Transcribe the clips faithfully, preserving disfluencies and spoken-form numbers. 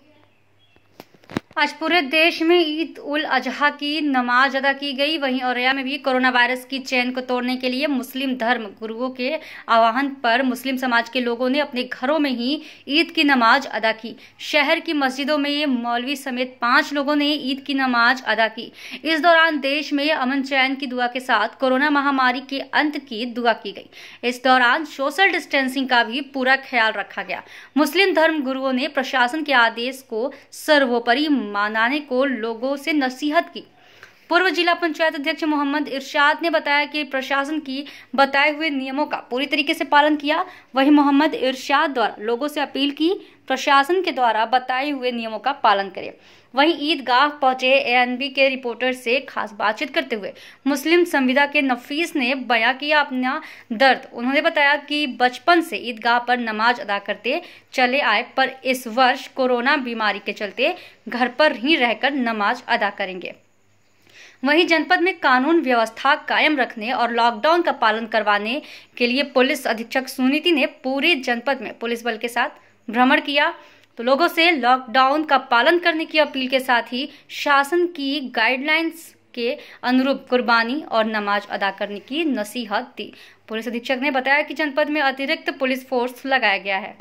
आज पूरे देश में ईद उल अजहा की नमाज अदा की गई। वहीं औरैया में भी कोरोना वायरस की चेन को तोड़ने के लिए मुस्लिम धर्म गुरुओं के आह्वान पर मुस्लिम समाज के लोगों ने अपने घरों में ही ईद की नमाज अदा की। शहर की मस्जिदों में मौलवी समेत पांच लोगों ने ईद की नमाज अदा की। इस दौरान देश में अमन चैन की दुआ के साथ कोरोना महामारी के अंत की दुआ की गई। इस दौरान सोशल डिस्टेंसिंग का भी पूरा ख्याल रखा गया। मुस्लिम धर्म गुरुओं ने प्रशासन के आदेश को सर्वोपरि मानने को लोगों से नसीहत की। पूर्व जिला पंचायत अध्यक्ष मोहम्मद इरशाद ने बताया कि प्रशासन की बताए हुए नियमों का पूरी तरीके से पालन किया। वहीं मोहम्मद इरशाद द्वारा लोगों से अपील की प्रशासन के द्वारा बताए हुए नियमों का पालन करें। वहीं ईदगाह पहुंचे एएनबी के रिपोर्टर से खास बातचीत करते हुए मुस्लिम संविदा के नफीस ने बयां किया अपना दर्द। उन्होंने बताया कि बचपन से ईदगाह पर नमाज अदा करते चले आए, पर इस वर्ष कोरोना बीमारी के चलते घर पर ही रहकर नमाज अदा करेंगे। वहीं जनपद में कानून व्यवस्था कायम रखने और लॉकडाउन का पालन करवाने के लिए पुलिस अधीक्षक सुनीति ने पूरे जनपद में पुलिस बल के साथ भ्रमण किया। तो लोगों से लॉकडाउन का पालन करने की अपील के साथ ही शासन की गाइडलाइंस के अनुरूप कुर्बानी और नमाज अदा करने की नसीहत दी। पुलिस अधीक्षक ने बताया कि जनपद में अतिरिक्त पुलिस फोर्स लगाया गया है।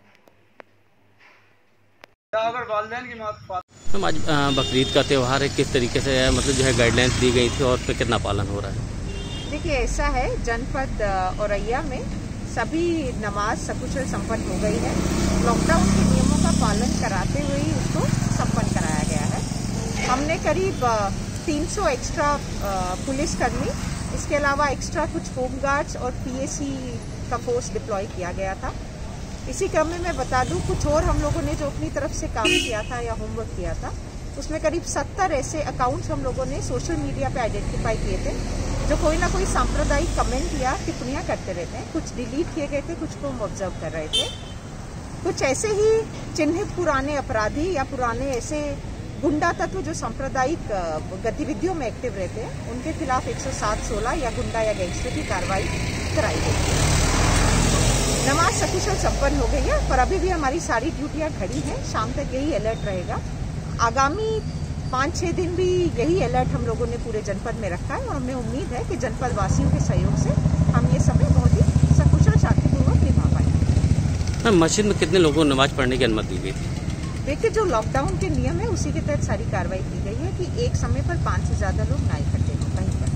हम आज बकरीद का त्यौहार है, किस तरीके से है, मतलब जो है गाइडलाइंस दी गई थी और उस पर कितना पालन हो रहा है? देखिए, ऐसा है, जनपद औरैया में सभी नमाज सकुशल संपन्न हो गई है। लॉकडाउन के नियमों का पालन कराते हुए ही उसको संपन्न कराया गया है। हमने करीब तीन सौ एक्स्ट्रा पुलिस कर्मी, इसके अलावा एक्स्ट्रा कुछ होमगार्ड्स और पीएसी का फोर्स डिप्लॉय किया गया था। इसी क्रम में मैं बता दूं, कुछ और हम लोगों ने जो अपनी तरफ से काम किया था या होमवर्क किया था, उसमें करीब सत्तर ऐसे अकाउंट्स हम लोगों ने सोशल मीडिया पे आइडेंटिफाई किए थे जो कोई ना कोई सांप्रदायिक कमेंट या टिप्पणियां करते रहते हैं। कुछ डिलीट किए गए थे, कुछ को हम ऑब्जर्व कर रहे थे। कुछ ऐसे ही चिन्हित पुराने अपराधी या पुराने ऐसे गुंडा तत्व जो सांप्रदायिक गतिविधियों में एक्टिव रहते हैं, उनके खिलाफ एक सौ सात सोलह या गुंडा या गैंगस्टर की कार्रवाई कराई गई। नमाज सकुशल संपन्न हो गई है, पर अभी भी हमारी सारी ड्यूटियां खड़ी हैं। शाम तक यही अलर्ट रहेगा। आगामी पाँच छः दिन भी यही अलर्ट हम लोगों ने पूरे जनपद में रखा है और हमें उम्मीद है कि जनपद वासियों के सहयोग से हम ये समय बहुत ही सकुशल शांतिपूर्वक निभा पाएंगे। मस्जिद में कितने लोगों को नमाज पढ़ने की अनुमति दी गई थी? देखिए, जो लॉकडाउन के नियम है उसी के तहत सारी कार्रवाई की गई है कि एक समय पर पाँच से ज्यादा लोग ना इकट्ठे हो कहीं पर।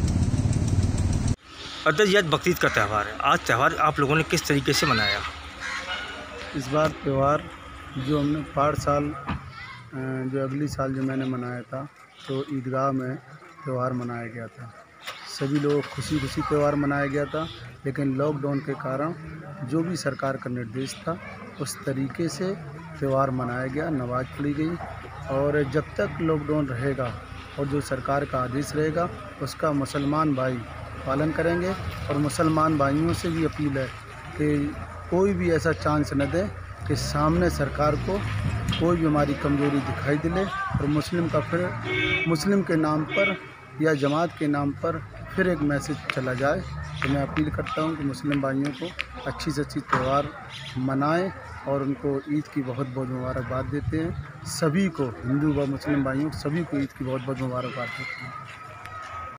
अध्यक्ष, आज बकरीद का त्यौहार है। आज त्यौहार आप लोगों ने किस तरीके से मनाया? इस बार त्यौहार जो हमने पार साल जो अगली साल जो मैंने मनाया था, तो ईदगाह में त्यौहार मनाया गया था। सभी लोग खुशी खुशी त्यौहार मनाया गया था, लेकिन लॉकडाउन के कारण जो भी सरकार का निर्देश था उस तरीके से त्यौहार मनाया गया, नमाज पढ़ी गई। और जब तक लॉकडाउन रहेगा और जो सरकार का आदेश रहेगा उसका मुसलमान भाई पालन करेंगे। और मुसलमान भाइयों से भी अपील है कि कोई भी ऐसा चांस न दे कि सामने सरकार को कोई भी हमारी कमजोरी दिखाई दे और मुस्लिम का फिर मुस्लिम के नाम पर या जमात के नाम पर फिर एक मैसेज चला जाए। तो मैं अपील करता हूं कि मुस्लिम भाइयों को अच्छी से अच्छी त्यौहार मनाएं और उनको ईद की बहुत बहुत मुबारकबाद देते हैं। सभी को, हिंदू व मुस्लिम भाइयों सभी को ईद की बहुत बहुत मुबारकबाद देते हैं।